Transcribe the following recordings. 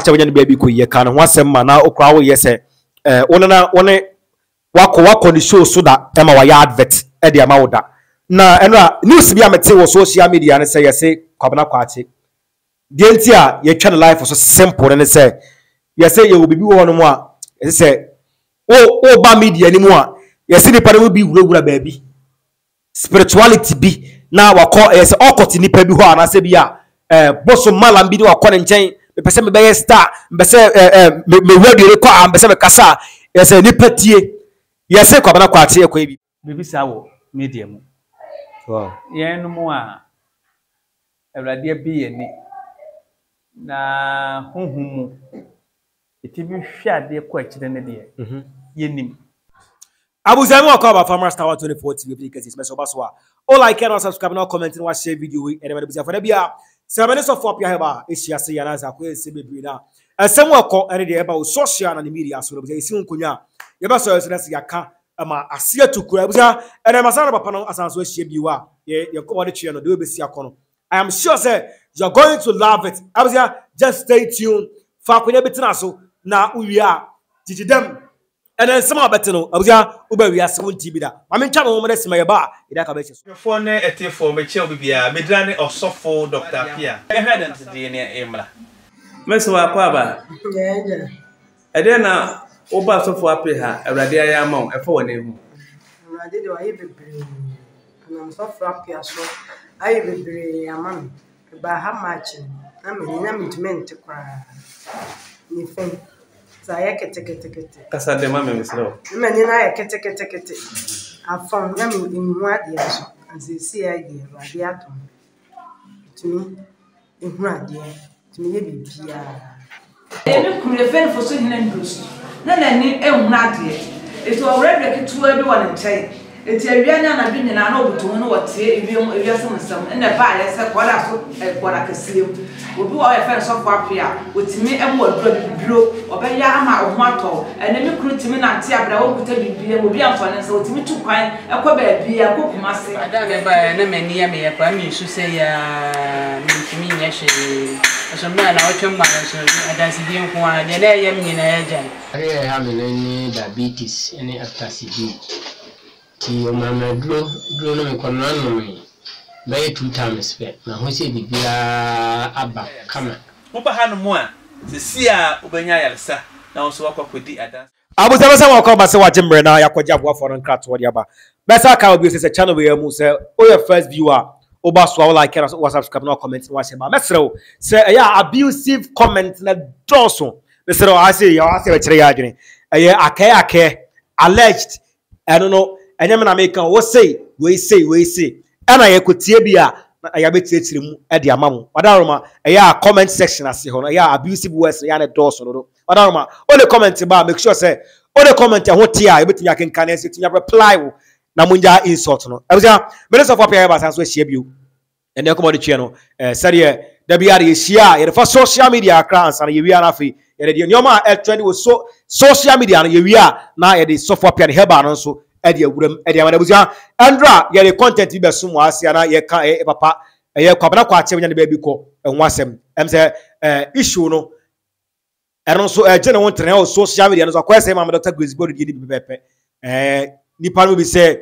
kwache wanya baby ko ye kan ho asem ma na okra wo ye se one wako ni show so that ema wa ya advert e de ama wo da na eno a news bi amete wo social media ne say ye say kwabena kwache de nti a ye twa life so simple ne say ye say ye wo bibi wo no mo a ye say o ba media ni mo a ye say nipa no bi wura baabi spirituality bi na wako ye say okoti nipa bi ho ana say bi a boso malam bi ni wako ne nchen me pese me be star me pese me radio re kwa me pese me kasa ye say nipa tie ye say kwabena kwache e kwa bi bibi sawo media mu wow yen no mu a Agradaa bi ye ni na honhum etibi hwade ko akire ne de yenim Abuzami wa kwa Farmer Star 24 TV because it's meso baso all like and subscribe and comment and watch share video and everybody for the bia 7 minutes of up here isia se yana za ko ese bebre na asem wa ko ene de eba social na media so be isi nkonya ye ba so yesi na se yaka ama asia tukura abuza ene masana papa no asanso ahia biwa ye ko wode tue no de obesi akono I am sure say you're going to love it abuza just stay tuned fa konya betina so na uwia jijidem and then some better no abuja ubawi asewonti bi da ma me ntwa no mo desima ye ba ida ka be cheso fo ne etifo me che obibia medrane osofo Dr. Pia e hwede de ne emra meso wa kwa ba yeah ede na oba osofo ape ha Agradaa ya ma e fo wona ehu Agradaa de wa ye bebre na osofo ape aso aye bebre amam ba ha match na me na mitment kwa ni fen Saya kete. Kasa de mama meslo. Meni na ya kete. Afon na mi nwa de aso. Azesi ya de Agradaa atom. Tumi ehunu ade. Tumi ye bibia. Emi kure fen fo so hina ndus. Na ni ehunu ade. Eto awre ketuwa bi wona nchai. Eti awianya na bi nyina na obuto no wote ewiase nsam. Na ba ya se kwala so kwala kasiem. Obi wa fen so fo apia. Otimi emo adura bibiro. Obeya ama ohuato. Ene mi kuru timi na ante abra wo kuta bibia. Obi amfane se otimi tu kwan ekọ ba bia kokumase. Ada me ba na mani ya me ya kwa mi su se ya mi nya hwe. So me na otwem ma so adansi bi nko a de na ya mi na ya jan. Ya me ni diabetes any acid. Ti o mama dro no me kono anu me. By 2 times pe na ho se bibia aba kama. Mo ba hanu mo a se sia obenya yalsa na wo so wakokodi adan Abuzami sama kwa ba se wa jembre na yakwaje abofour no krato de aba besa ka obi se channel we mu se o your first viewer oba so like and subscribe no comment no share ba mesrew se ya abusive comment na doso mesrew ase ya ase we kire ya adwene ake alleged I don't know enyem na make wo say we say ana ye kotie bia ya betire mu e de amamu wadaroma ya comment section ase ho no ya abusive words ya na doso no wadaroma only comment ba make sure say only comment ho tia e betumi akenkan ase tunya reply wo na munja insult no abuja minister of apia ba sanso ahia biu ene ko body tue no sare da bia ye hia ye fa social media accounts na ye wi ana fi ye de nyoma trend wo social media na ye wi na ye de sofo apia ne heba no so edi awuram edi amana abuja andra ye de content bi beso mo asia na ye ka papa ye kwabena kwache nya ne ba bi ko enwasem em say issue no eno so gene won trene o social media no so kwese ma Dr. Grace Bodu di pepe nipa no bi say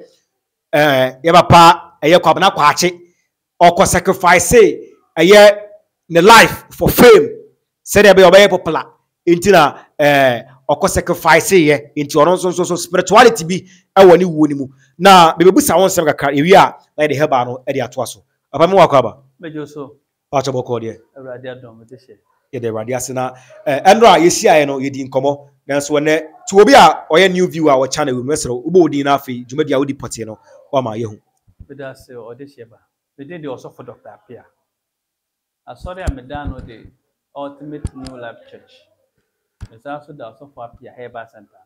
ye papa ye kwabena kwache or sacrifice ye ne life for fame said be obey popular intina or sacrifice ye into on so spirituality bi e woni wo ni mu na be busa won sem kakra ewi a na de heba no e de ato aso papa me wakwa ba mejo so pacho boko de Agradaa dom te she ye de Agradaa asena endra ye sia ye no ye di nkomo nanso ne to obi a oye new viewer wa channel we mesro ubo odi na afi jumadi a odi pote no o ma ye hu beda se o de she ba me de osofo Dr. Pia asori amedan no de Ultimate New Life Church. It's also the osofo Apia Heba Center.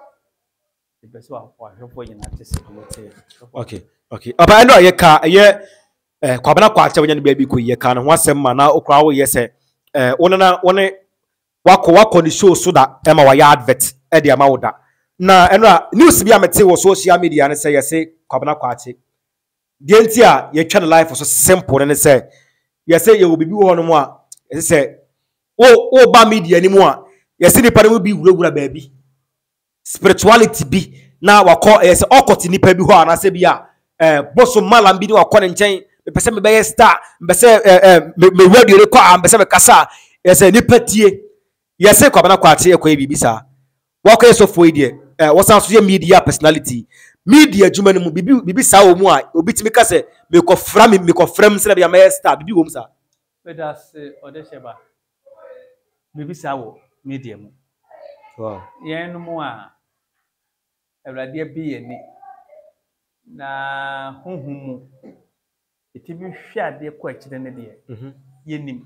The best one for United States. Okay. Aba endo ye ka ye kwabena kwache wanya ne baby ko ye ka no wasem ma na okra wo ye se wone wako ni show so that ema wa ya advert e de ama woda na eno news bi amete wo social media ne se ye se kwabena kwache de ntia ye twa life so simple ne se ye se ye obibi wo no mo a ye se o ba media ni mu a yes nipa no bi wura baabi spirituality bi na wakọ yes okoti nipa bi ho anase bi a boso malam bi ni wakọ ne nkyɛn pese me be star pese me radio re kɔ a pese me kasa yes nipa tie yes kwabena kwakye ekɔ bibi sa wakɔ yes ofo ide wasan so ye media personality media juma no mu bibi sa wo mu a obi timi ka se me kɔ fram se na be me star bibi wo mu sa But that's Odesheba. Maybe sawo medium. wow Yen mo a Agradaa bi ni na honhum etibi hwe ade kɔ akyire ne de yenim.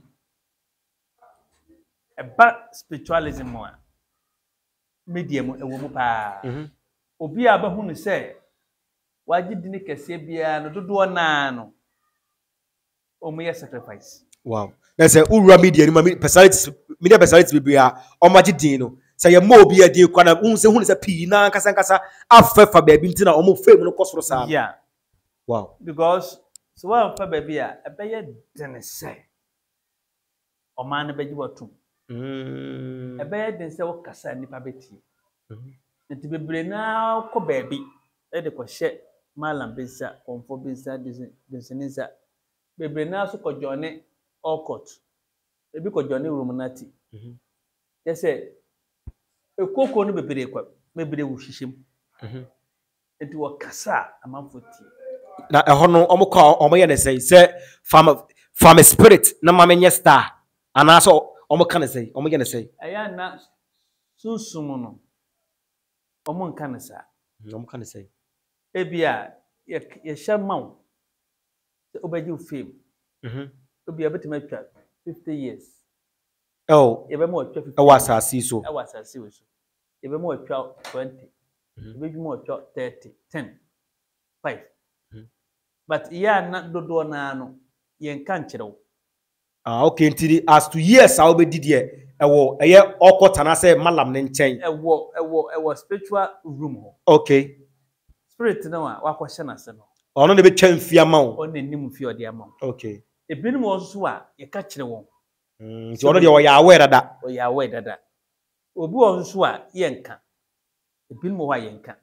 Eba spiritualism mo a medium ewo mu pa. Obi a ba hu ne sɛ wagye dini kɛse bia no dodo na no omo yɛ sacrifice. wow there's a ura media personalities media personalities be a omaji din no say ye mo bi adin kwa na unse hu ne say pii na nkasa afefa ba bi ntina omo fame no kosoro sa Yeah. wow Because so one fa baby a ebeye den say o man be jibotum ebeye den say wo kasa nipa beti nti bebre na ko baby e de ko hye malam bensa konfo bensa desenisa bebre na so ko jone okot ebi ko jone rumunati yese ekoko no bebre kwa bebre wo hihim nti wo kasa amanfo tie na eho no omo ye ne say farm spirit na mamenye star ana so omo ka ne say omo ye ne say aya na sunsum no omo nka ne sa omo ka ne say ebia ye hyamaw obaji fame obia betima twa 50 years oh ye be mo twa 50 e wasasi so e wasasi so ye be mo twa 20 ye be mo twa 30 10 5 but ya na dodo na no ye nka nkyerɛw okay ntiri as to years a obedi de ewo eye okota na say malam ne nkyɛn ewo spiritual room ho okay spirit na wa wakɔhyɛ na se no ono ne be twa mfia ma wo on nim mfia ode ama okay ebinum oso a ye ka kyerɛ wɔn nti ono de wo ya aware dada o ya we dada obi oso a ye nka ebinum ho a ye nka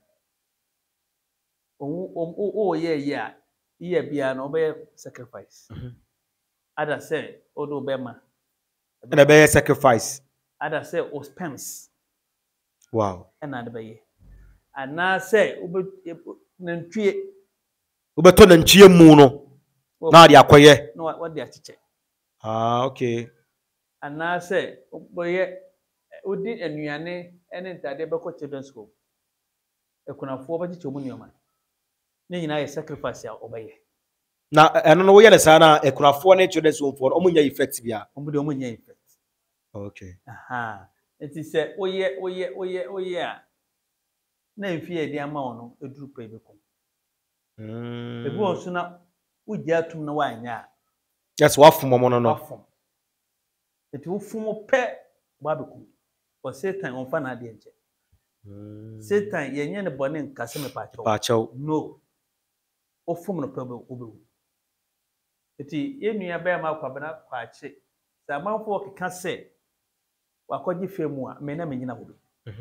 o ye a ye bia no be sacrifice ada say odo bema na be sacrifice ada say o spends wow na de be ana say nantwie ubeto na nchie mu no na de akoye no what dey achiche okay ana say boye odi anuane ene ntade be ko children's school ekunafo ba chiche omunioma ne nyina ye sacrifice a obeye na eno no wo ye ne sa na ekunafo ne children's home for omunya effect bia ombude omunya effect okay aha enti se oye a na mfi edi ama ono eduru pa ebekom ebi onso na wugya atum na wanya yes wafum mo no wafum enti wofum pe ba bekom o Satan onfa na ade enche Satan yenye ne bone nkase me paacho no ofum no pe obewu enti yenua ba ma kwabena kwakye samanfo okeka se wakɔgye femu a me na menyina bobe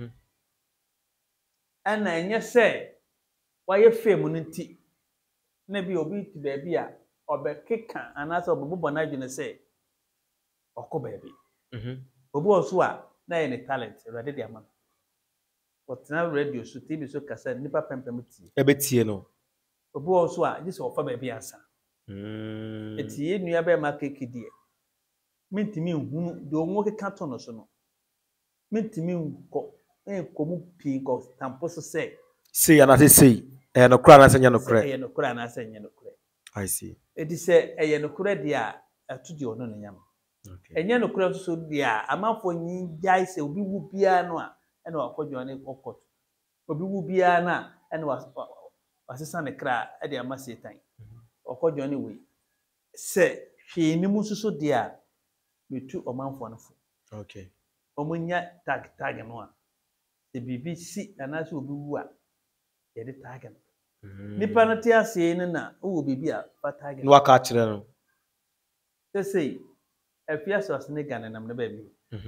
ana enye se waye femu no nti na bi obi ti ba bi a obekeka anase obobo na adwene se okɔ baabi obi oso a na ye ne talent ready de ama otena radio so TV so kasa nipa pempem tie ebetie no obi oso a gye se ofa baabi ansa eti ye nua ba ma keke die mintimi nhunu de onwo keka to no so no mintimi nko enkomu pii ko tampo so say ana say no kura na senya no kura no kura na senya no kura I see edi se no kura dia atudi ono no nyam okay enye no kura so dia amafo nyi jai se obi wu bia no a ene wakodwo ne okot obi wu bia na ene wasesa ne kra e de ama Satan okodwo ne we se hwe ni mu so dia metu omanfo no fo okay omunya tag no a se bibi si anase obi wu a ye de tag no nipa no te ase ne na wo bibi a fa tag no aka kire no say afia schwarenegger nam ne baby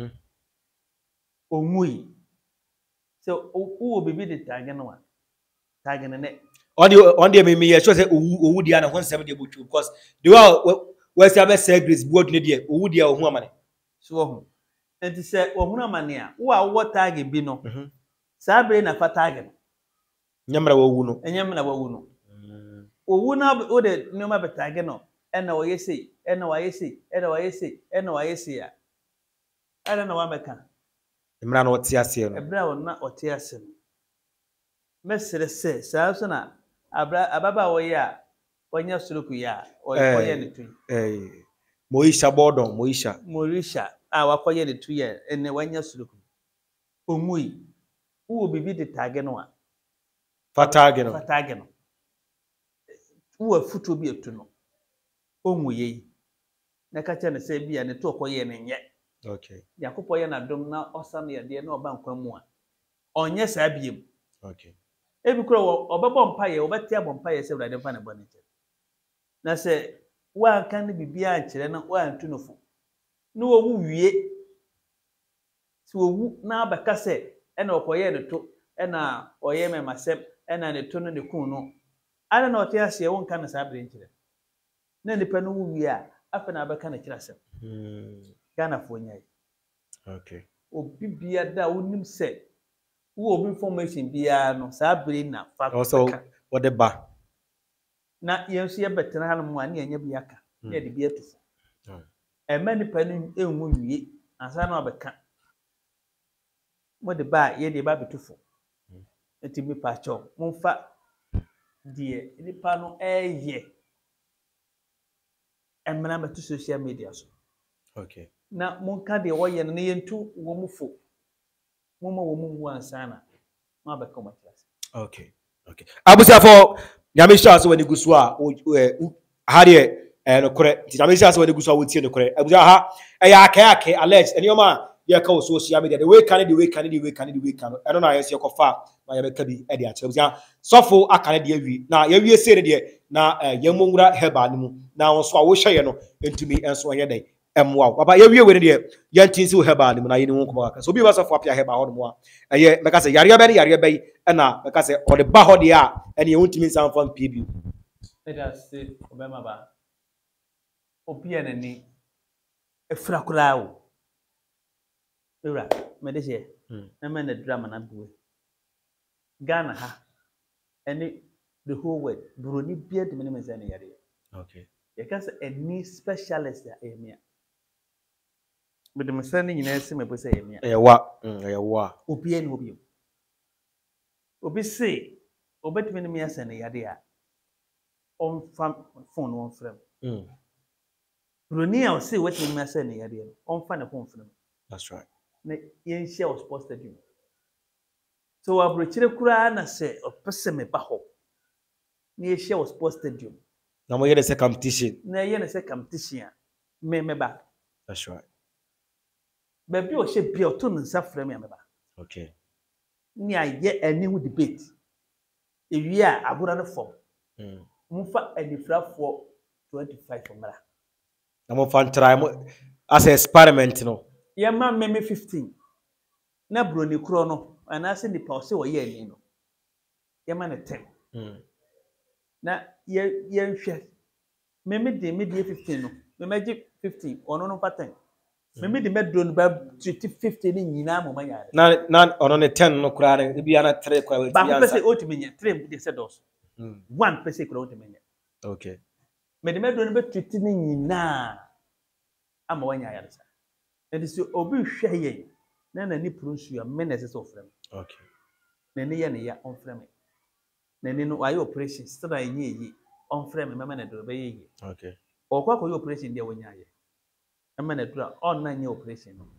omui so wo bibi de tag no a tag ne on the me sure say owu dia na 170 butu because the we say be say grace board ne dia owu dia ohu amane so ho enti se ohunu amane a wo tag bi no saa bre na fa tag no nyamra wowu no enyam na wowu no owu na o de no ma be tag no ena wo yesi ena wa yesi ena wa yesi ena wa yesi a ana na wa meka emra na ote ase no ebra wo na ote ase no mesere se saa so na ababa wo ya onya suruku ya oye ne tu moisha bodon morisha a wakoye ne tu ya ene wanya suruku omui wo bibi de tag no a fatage no wo afutuo bi etu no onwuye na ka cha na se bia ne to okoye ne nye okay yakopo ye na dom na osam ye de na oba nkwa mu a onye saa biem okay ebi kro obebo mpaye obeti abo mpaye se brade fa na bone che na se wa kan bibia akyere na wa antunofo na wo wu wie si wo wu na abaka se ena okoye ne to ena oye memasem ena ne to no ne kun no ana na ote ase won kan sa bre nkyere na nipa no wu wie a afa na abaka na kyerɛ asem Ghana fo nyai okay obi bia da wonim se wo obi information bia no sa bre na fa also what the ba na yenso ye betena ha no mu ani anya bia ka ye de bia tufo ema nipa no enwu wie ansa na obeka mo de ba ye de ba betufo enti mi pa cho momfa die nipa no eye emna metu social media so okay na monka de wo ye no yentu wo mufo moma wo mu hu ansa na ma beka mo class okay abusia for nyamisha so wani gusu a ha de no kore nyamisha so wani gusu a wotie no kore abusia ha ya aka alert enioma ye ka social media the way can I don't know yes you kofa ma ya beka bi e de ache abusia sofo aka de awi na ya wie se de na yemonwura heba ne mu na wonso a wo hye no entumi enso ye den emwa papa ya wie we de yantinsi wo heba ne mu na ye ne won koma aka so bi ba sofo apia heba ho no mu a ye meka se yare be na meka se o de ba ho de a ene ye wontumi nsan fam pbi let us say obema ba obi anani efra kura wo ora me de je na me na drama na buwe Ghana ha any the whole world broni bia de me me say na yare okay you can say any specialist ya emia but me say ni nyina se me bo say emia ewa obi ani obi say obetumi ni me asa na yare a on fam phone on frame broni a say wetumi me asa na yare on fa na phone frame that's right na yen share was posted you so abrochire kura na se opese me ba ho na yen share was posted you na mo yede se competition na yen se competition me ba that's right ba bi o she bia o to nsa frame me ba okay ni aye ani hu debate ewi a agora no form mufa anifrafo 25 mara na mo fan try mo as experiment no ye ma me 15 na broni kro no ana se nipa o se wo ye ani no ye ma ne 10 na ye nhwe me de 15 no me magi 15 ono no pa 10 me de medro no ba 50 ni nyina mo manyare na ono ne 10 no kura ne bia na 3 kwa we ba pese o ti menya 3 de se dos 1 pese kura o ti menya okay me de medro no ba 50 ni nyina ama wanyare sa and so obi hwe ye na ni pronsu ya me na se so frame okay na ni ye ne ya on frame na ni no ayi operation stra enye yi on frame me na do be yi okay okwa ko yi operation dia wanyare me na dura on na nye operation no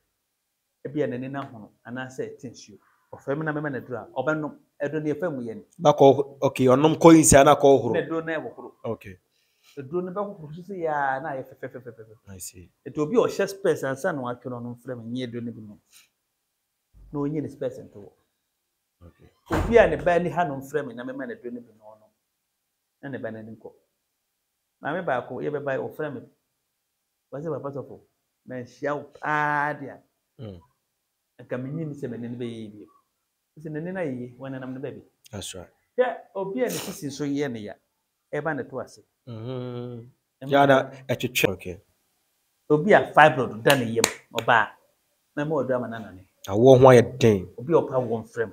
e bia na ni na hono ana se tinsuo o frame na me na dura obenum edo ne famu ye ni bako okay onom coins ana ko horo na do na e horo okay edo ne ba horo so ya na ye fe I see eto obi o share space ansa na wakero no frame nye edo ne bi no na onye ne space nto okay obi a ne ba ni ha no frame na me na edo ne bi no na ne ba na ni ko na me ba ko ye be ba o frame Was a papa of man shout adia. And coming in 7 baby. It's in the nina when I'm the baby. That's right. Yeah, Obia the sister so yenia. Evan it was. Yeah, that okay. Obia 5 blood done a year or bar. No more drama than I won't want a thing. Obi a power one frame.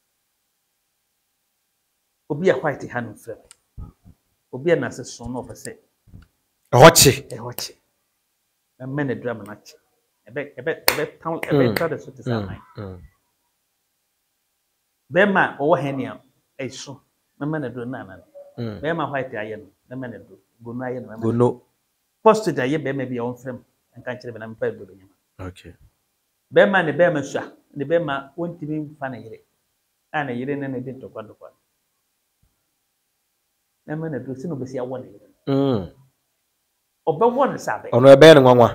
Obi a white hand frame. Obi a nasa son of a say. Watch it. A watch. A man a drama match. A bet town a bet try to suit his mind. Bema or Henia a so. No man a do none. Bema white iron. No man a do. Go no. Posted a year may on frame and can't even unpaid with him. Okay. Bema the Bema shah. The Bema won't be funny. And a year and a didn't talk one. No man a do sin of a 1 year. Or but one Sabbath. On a bed and 1.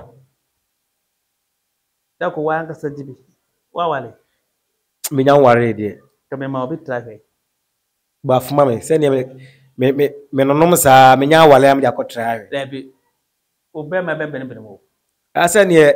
Dako wanga sajibi. Wawale. Me now worry dear. Come ma obi traffic. But for mammy, send me no sa me nya wale am jako try. There be Obema bembe mo. I said near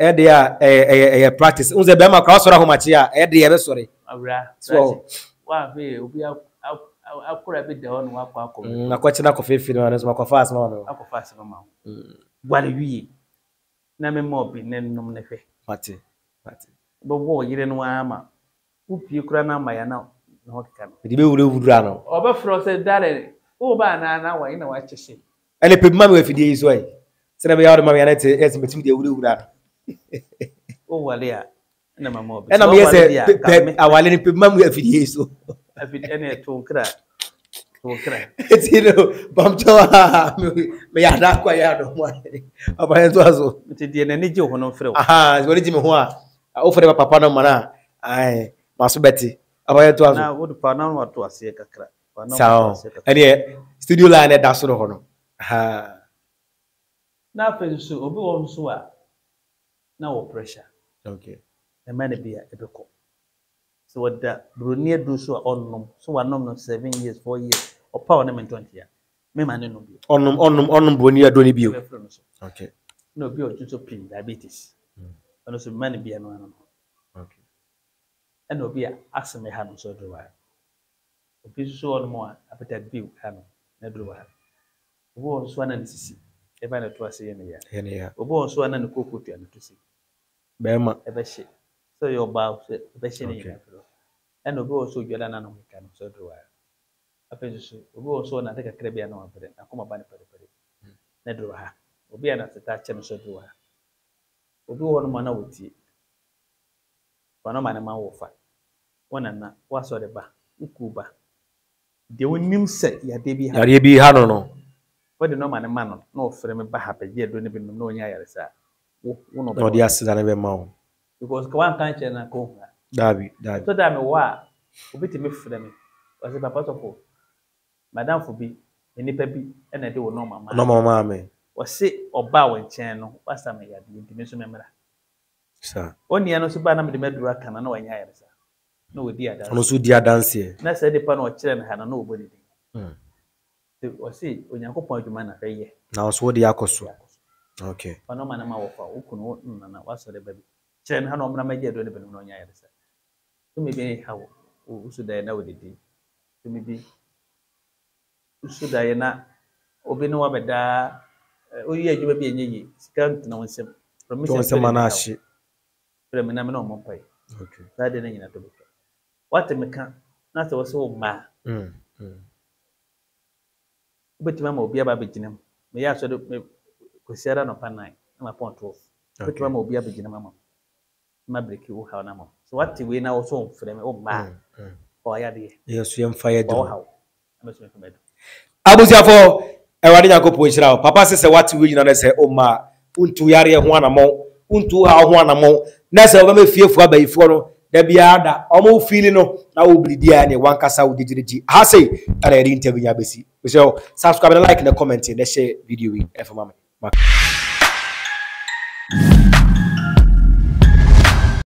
a practice. Unze bema cross or home here, ever sorry. Awra. So Wa be obi akura bi de on wa kwa ko. Na kwachi na kofe fi no na so fast ma. Akofast mama. Wale wi. Na me mo bi nenum ne fe. Pati. Bo wo yire no ama. Upie kura na ma ya na ho keka no. Di be wura no. Obefro se dare. Wo ba na wa ina wa chese. Ele pe mama we fidie iso ai. Se na be ya mama ya na te esmetim de wura. O wale a na mama obi. E na me say awale ni pe mama we fidie iso. Afidie na to kra. It's Bamcha me ya da kwa ya do mo. Aba en to aso. Nti de na ni je ho no frɛ. Aha, so ni ji me ho a. O fere papa no mana. Ai, maso beti. Aba en to aso. Na wo do pa na no to ase kakra. Pa na Sao. Ene studio line da so ho no. Aha. Na fe so obi wo so a na wo pressure. Okay. E ma na bia e beko. So what that Brunia do so on so one no 7 years, 4 years, or power name 20 years. Me man no be. On Brunia do ni bio. Okay. No be o so pin diabetes. And so man be no. Okay. And obi ask me ha no so do wa. Obi so on mo appetite bill ha no na do wa. Obi on so na nsisi. E ba na to ase ye ne ya. Obi on so na ne kokotu na to si. Bema. E ba she. So your bow be she ne. And obi also jola na no kan so do wa. Apeso obi also na take kakra bia na wa pere. Akoma ba ne pere. Na do ha. Obi ana tata che no so do wa. Obi won ma na woti. Wana ma na ma wofa. Wana na wa so de ba. Ukuba. De wonim se ya de bi ha. Ya de bi ha no. Wodi no ma na ma no. Na ofre me ba ha pe je do ne bi no na onya yare sa. Wo no be. No dia sida na be ma wo. Because kwa kan che na ko. Dabi. So that me wa obi ti me frɛ me. Was papa sofo. Madam fo bi enipa bi na de wo no mama. No mama me. Wase oba wo nkyɛn no wasa me yade ntimi so memra. Sa. Oni ano so ba na me de medura kana na wanya yare sa. Na wodi ada. Ono so di adanse. Na sɛ de pa na o kyerɛ na ha na obo de. Wase onyankopɔn adwuma na hwɛyɛ. Na so wodi akoso. Okay. Ono ma na ma wofa okunu na wasa de ba bi. Kyerɛ na ha na omra magye do ne benu na onya yare sa. So me be ha usu da na wodi. So me bi usu da na obi no wabeda oyi adwuma bi enye sika ntena wonsem wonsem na ahye from na me no mompai. Okay. That dey na nyina to be. What me ka na se wo so ma obetima ma obi aba beginam me ya so do me kosiara no pa 9 na ma pon 12 obetima ma obi aba beginam ma ma break wo ha na ma so what we na wo so mfrɛ me o ma o ya de yesu yem fire do ha am so me medo abusiafo ewade nyakopo hira papa se what we na se o ma untu yare ho anamo untu ha ho anamo na se o ma fiefo abayifo no da bia da o mo feel no na wo bridia ne wankasa wo digirigi ha sei ara eri interview ya besi so subscribe and like and comment and share video we for mama.